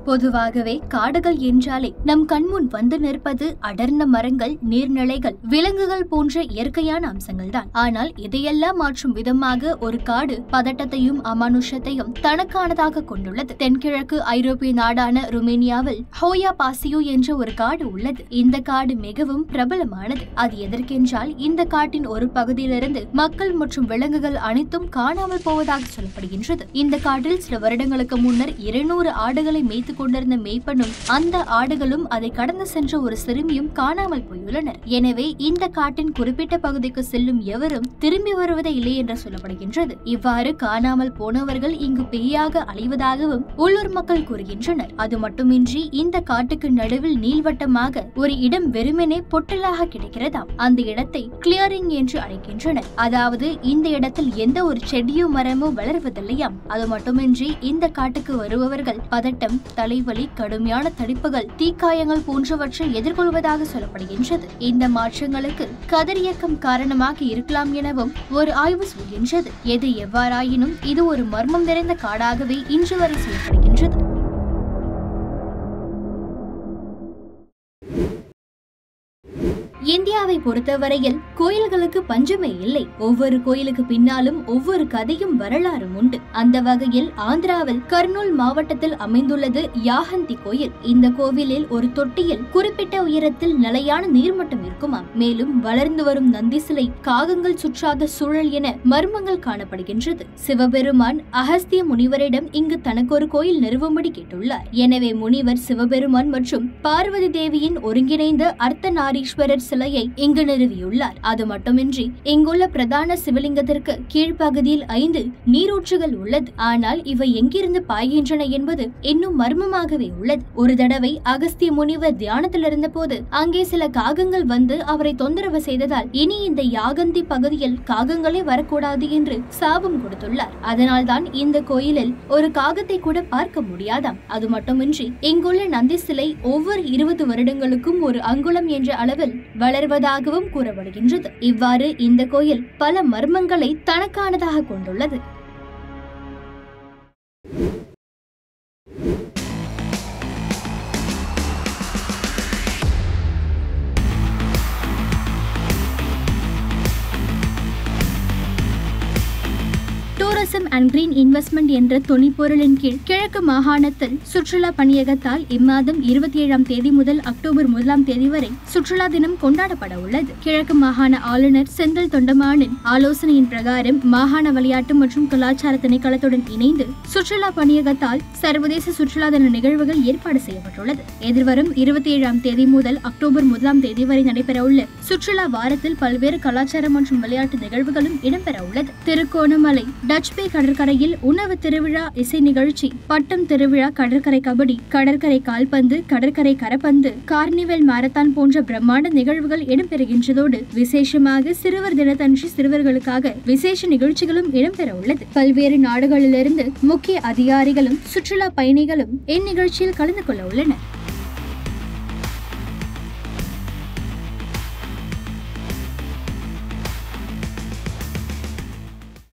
பொதுவாகவே காடுகள் என்றாலே நம் கண்முன் வந்து நிற்பது அடர்ந்த மரங்கள், நீர்நிலைகள், விலங்குகள் போன்ற இயற்கையான அம்சங்கள் தான். ஆனால் இதையெல்லாம் மாற்றும் விதமாக ஒரு காடு பதட்டத்தையும் அமானுஷத்தையும் தனக்கானதாக கொண்டுள்ளது. தென்கிழக்கு ஐரோப்பிய நாடான ருமேனியாவில் ஹோயா பாசியோ என்ற ஒரு காடு உள்ளது. இந்த காடு மிகவும் பிரபலமானது. அது எதற்கென்றால் இந்த காட்டின் ஒரு பகுதியிலிருந்து மக்கள் மற்றும் விலங்குகள் அனைத்தும் காணாமல் போவதாக சொல்லப்படுகின்றது. இந்த காட்டில் சில வருடங்களுக்கு முன்னர் 200 ஆடுகளை மேய்த்து கொண்டிருந்த மேய்ப்பனும் அந்த ஆடுகளும் அதை கடந்து சென்ற ஒரு சிறுமியும் காணாமல் போயுள்ளனர். எனவே இந்த காட்டின் குறிப்பிட்ட பகுதிக்கு செல்லும் எவரும் திரும்பி வருவதே இல்லை என்று சொல்லப்படுகின்றது. இவ்வாறு காணாமல் போனவர்கள் இங்கு பேயாக அலைவதாகவும் உள்ளூர் மக்கள் கூறுகின்றனர். அது மட்டுமின்றி இந்த காட்டுக்கு நடுவில் நீள்வட்டமாக ஒரு இடம் வெறுமனே பொட்டலாக கிடைக்கிறதாம். அந்த இடத்தை கிளியரிங் என்று அழைக்கின்றனர். அதாவது இந்த இடத்தில் எந்த ஒரு செடியோ மரமோ வளர்வதில்லையாம். அது மட்டுமின்றி இந்த காட்டுக்கு வருபவர்கள் பதட்டம், தலைவலி, கடுமையான தடிப்புகள், தீக்காயங்கள் போன்றவற்றை எதிர்கொள்வதாக சொல்லப்படுகின்றது. இந்த மாற்றங்களுக்கு கதிரியக்கம் காரணமாக இருக்கலாம் எனவும் ஒரு ஆய்வு சொல்கின்றது. எது எவ்வாறாயினும் இது ஒரு மர்மம் நிறைந்த காடாகவே இன்று வரை சொல்லப்படுகின்றது. இந்தியாவை பொறுத்தவரையில் கோயில்களுக்கு பஞ்சமே இல்லை. ஒவ்வொரு கோயிலுக்கு பின்னாலும் ஒவ்வொரு கதையும் வரலாறும் உண்டு. அந்த வகையில் ஆந்திராவில் கர்னூல் மாவட்டத்தில் அமைந்துள்ளது யாகந்தி கோயில். இந்த கோவிலில் ஒரு தொட்டியில் குறிப்பிட்ட உயரத்தில் நிலையான நீர்மட்டம் இருக்குமாம். மேலும் வளர்ந்து வரும் நந்தி சிலை, காகங்கள் சுற்றாத சூழல் என மர்மங்கள் காணப்படுகின்றது. சிவபெருமான் அகஸ்திய முனிவரிடம் இங்கு தனக்கு ஒரு கோயில் நிறுவும்படி கேட்டுள்ளார். எனவே முனிவர் சிவபெருமான் மற்றும் பார்வதி தேவியின் ஒருங்கிணைந்த அர்த்தநாரீஸ்வரர் சிலையை இங்கு நிறுவியுள்ளார். அது மட்டுமின்றி இங்குள்ள பிரதான சிவலிங்கத்திற்கு கீழ்ப்பகுதியில் 5 நீரூற்றுகள் உள்ளது. ஆனால் இவை எங்கிருந்து பாய்கின்றன என்பது இன்னும் மர்மமாகவே உள்ளது. ஒரு தடவை அகஸ்திய முனிவர் தியானத்தில் இருந்த போது அங்கே சில காகங்கள் வந்து அவரை தொந்தரவு செய்ததால் இனி இந்த யாகந்தி பகுதியில் காகங்களே வரக்கூடாது என்று சாபம் கொடுத்துள்ளார். அதனால்தான் இந்த கோயிலில் ஒரு காகத்தை கூட பார்க்க முடியாதாம். அது மட்டுமின்றி இங்குள்ள நந்தி சிலை ஒவ்வொரு 20 வருடங்களுக்கும் ஒரு அங்குலம் என்ற அளவில் வளர்வதாகவும் கூறப்படுகின்றது. இவ்வாறு இந்த கோயில் பல மர்மங்களை தனக்கானதாக கொண்டுள்ளது. டூரிசம் அண்ட் கிரீன் இன்வெஸ்ட்மெண்ட் என்ற துணிப்பொருளின் கீழ் கிழக்கு மாகாணத்தில் சுற்றுலா பணியகத்தால் இம்மாதம் 27ஆம் தேதி முதல் அக்டோபர் 1ஆம் தேதி வரை சுற்றுலா தினம் கொண்டாடப்பட உள்ளது. கிழக்கு மாகாண ஆளுநர் செந்தில் தொண்டமானின் ஆலோசனையின் பிரகாரம் மாகாண விளையாட்டு மற்றும் கலாச்சார திணைக்களத்துடன் இணைந்து சுற்றுலா பணியகத்தால் சர்வதேச சுற்றுலா தின நிகழ்வுகள் ஏற்பாடு செய்யப்பட்டுள்ளது. எதிர்வரும் 27ஆம் தேதி முதல் அக்டோபர் 1ஆம் தேதி வரை நடைபெறவுள்ள சுற்றுலா வாரத்தில் பல்வேறு கலாச்சார மற்றும் விளையாட்டு நிகழ்வுகளும் இடம்பெற உள்ளது. திருகோணமலை டச் பே கடற்கரையில் உணவு திருவிழா, இசை நிகழ்ச்சி, பட்டம் திருவிழா, கடற்கரை கபடி, கடற்கரை கால்பந்து, கடற்கரை கரப்பந்து, கார்னிவல் மாரத்தான் போன்ற பிரம்மாண்ட நிகழ்வுகள் இடம்பெறுகின்றதோடு விசேஷமாக சிறுவர் தினத்தன்று சிறுவர்களுக்காக விசேஷ நிகழ்ச்சிகளும் இடம்பெற உள்ளது. பல்வேறு நாடுகளிலிருந்து முக்கிய அதிகாரிகளும் சுற்றுலா பயணிகளும் இந்நிகழ்ச்சியில் கலந்து கொள்ள உள்ளனர்.